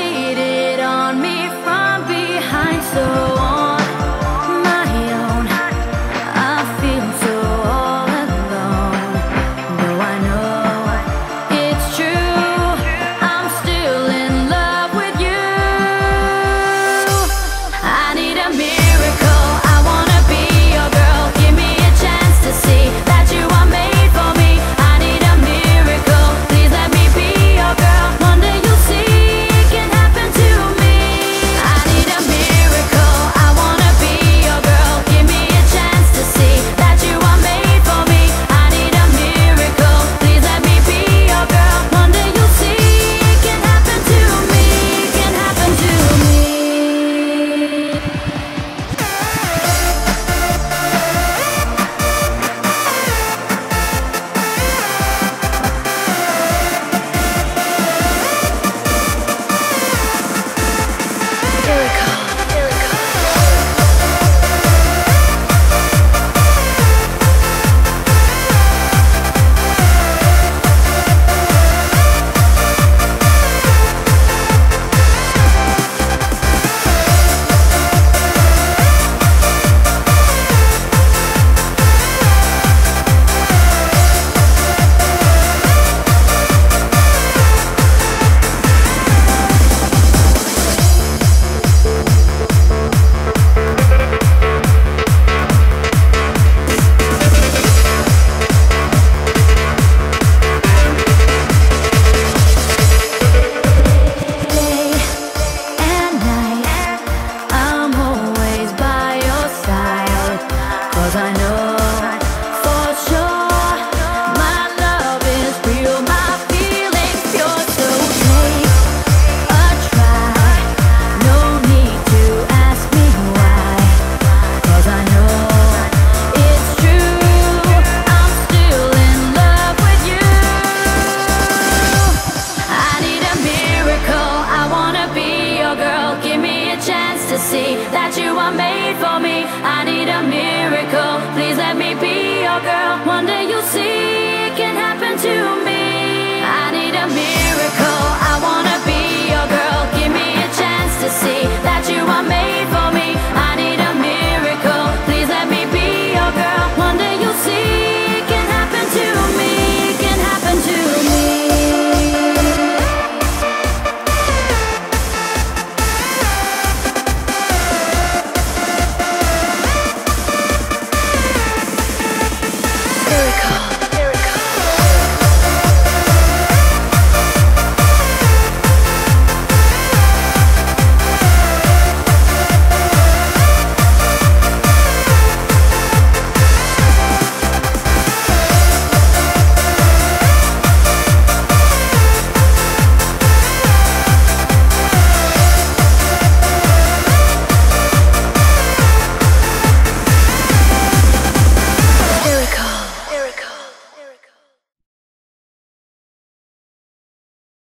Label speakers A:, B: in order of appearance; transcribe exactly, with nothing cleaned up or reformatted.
A: cheated on me from behind. So on my own, I feel so all alone. Though I know it's true, I'm still in love with you. I need a miracle, I wanna be your girl. Give me a chance to see that you are made for me. I need a miracle, please let me be your girl. One day you'll see it can happen to me. I need a miracle, I wanna be your girl. Give me a chance to see that you are made for me. I need a miracle, please let me be your girl. One day you'll see it can happen to me, can happen to me. Cause I know for sure my love is real, my feelings pure. So take a try, no need to ask me why. Cause I know it's true, I'm still in love with you. I need a miracle, I wanna be your girl. Give me a chance to see that you are made for me. I need a miracle, please let me be your girl. One day you'll